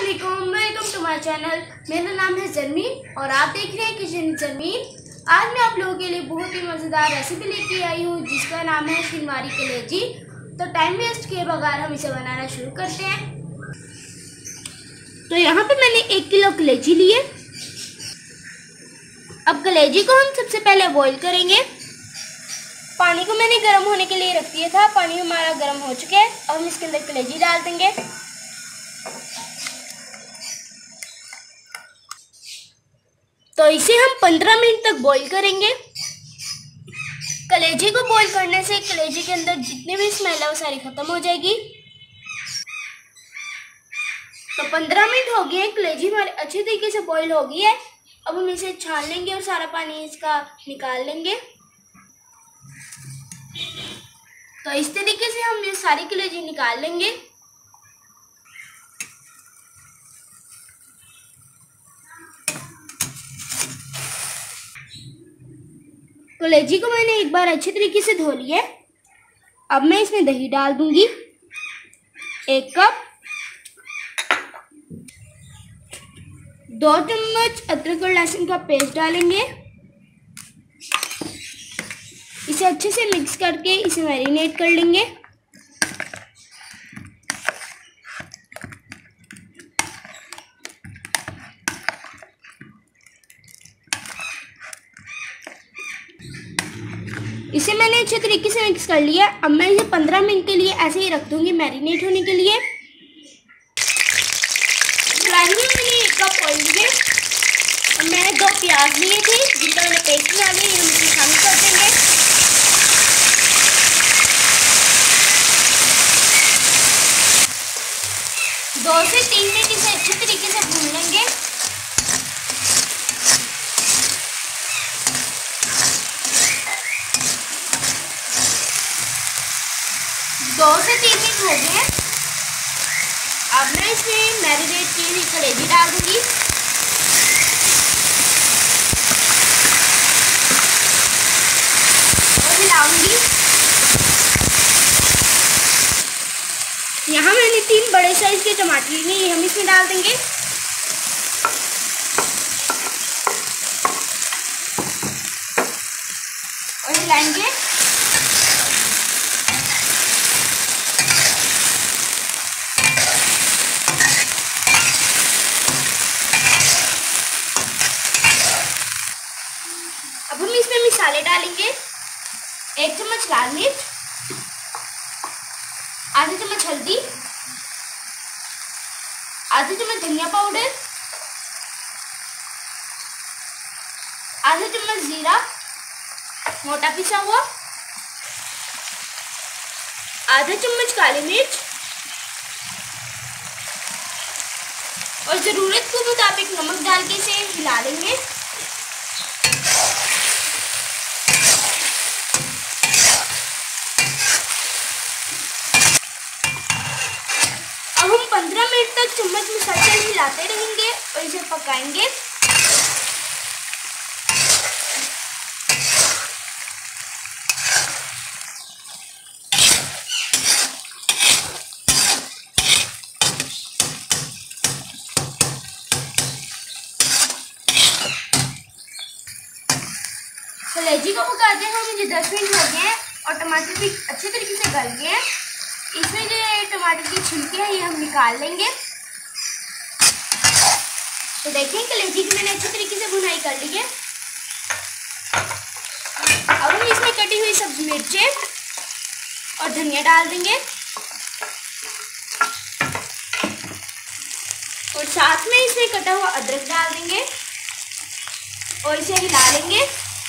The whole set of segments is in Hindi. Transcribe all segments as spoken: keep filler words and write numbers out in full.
अस्सलामुअलैकुम, वेलकम टू माय चैनल। मेरा नाम है जरमीन और आप देख रहे हैं किचन जरमीन। आज मैं आप लोगों के लिए बहुत ही मज़ेदार रेसिपी लेके आई हूँ जिसका नाम है शिनवारी कलेजी। तो टाइम वेस्ट किए बगैर हम इसे बनाना शुरू करते हैं। तो यहाँ पे मैंने एक किलो कलेजी लिए। अब कलेजी को हम सबसे पहले बॉईल करेंगे। पानी को मैंने गर्म होने के लिए रख दिया था। पानी हमारा गर्म हो चुका है। अब हम इसके अंदर कलेजी डाल देंगे। तो इसे हम पंद्रह मिनट तक बॉईल करेंगे। कलेजी को बॉईल करने से कलेजी के अंदर जितनी भी स्मेल है वो सारी खत्म हो जाएगी। तो पंद्रह मिनट हो गए, कलेजी हमारी अच्छी तरीके से बॉईल हो गई है। अब हम इसे छान लेंगे और सारा पानी इसका निकाल लेंगे। तो इस तरीके से हम ये सारी कलेजी निकाल लेंगे। कलेजी को मैंने एक बार अच्छी तरीके से धो लिया है। अब मैं इसमें दही डाल दूंगी, एक कप। दो चम्मच अदरक और लहसुन का पेस्ट डालेंगे। इसे अच्छे से मिक्स करके इसे मैरिनेट कर लेंगे। इसे मैंने अच्छे तरीके से मिक्स कर लिया। अब मैं इसे पंद्रह मिनट के लिए ऐसे ही रख दूंगी मैरिनेट होने के लिए। कढ़ाई में मैंने एक कप ऑयल लिए और मैंने दो प्याज लिए थे जिनका मैंने पेस्ट बना लिया। हम इसे शामिल कर देंगे। दो से तीन मिनट इसे अच्छे तरीके से भून लेंगे। दो से तीन मिनट हो गए। अब मैं इसमें मैरिनेट की हुई कलेजी डाल दूंगी और हिलाऊंगी। यहाँ मैंने तीन बड़े साइज के टमाटर लिए, हम इसमें डाल देंगे। और हिलाएंगे। अब हम इसमें मसाले डालेंगे। एक चम्मच लाल मिर्च, आधा चम्मच हल्दी, आधा चम्मच धनिया पाउडर, आधा चम्मच जीरा मोटा पिसा हुआ, आधा चम्मच काली मिर्च और जरूरत के मुताबिक नमक डाल के इसे हिला लेंगे। अब हम पंद्रह मिनट तक चम्मच मुसलसल हिलाते रहेंगे और इसे पकाएंगे। कलेजी को पकाते हैं मुझे दस मिनट हो गए हैं और टमाटर भी अच्छे तरीके से गल गए हैं। इसमें जो टमाटर की छिलके हैं ये हम निकाल लेंगे। तो देखें कलेजी की मैंने अच्छी तरीके से भुनाई कर ली है। अब हम इसमें कटी हुई सब्जी मिर्चें और धनिया डाल देंगे और साथ में इसमें कटा हुआ अदरक डाल देंगे और इसे हिला लेंगे।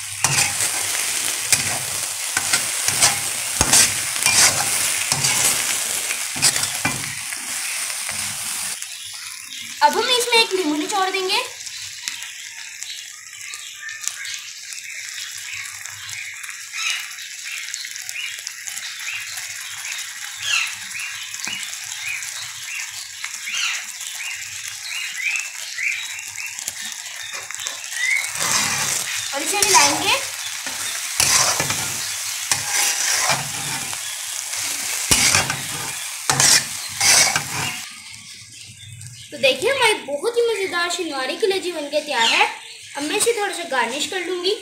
अब हम इसमें एक नींबू निचोड़ देंगे। और इसे हिलाएंगे। تو دیکھیے ہماری بہت ہی مزیدار شنواری کلیجی بن کے تیار ہے. اب میں اسے تھوڑا سا گارنش کر لوں گی.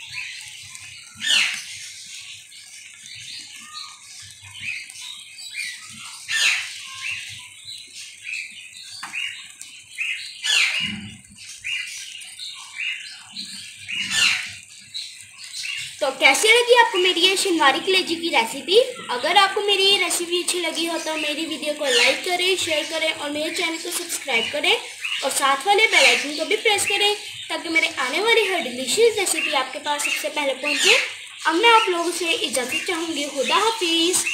تو کیسی لگی آپ کو میری یہ شنواری کلیجی کی ریسیپی؟ اگر آپ کو میری یہ ریسیپی اچھی لگی ہو تو میری ویڈیو کو لائک کریں، شیئر کریں اور میرے چینل کو سبسکرائب کریں اور ساتھ والے بیل آئیکن کو بھی پریس کریں تاکہ میرے آنے والی ہر ڈیلیشیس ریسیپی آپ کے پاس سب سے پہلے پہنچے. اب میں آپ لوگوں سے اجازت چاہوں گی. خدا حافظ.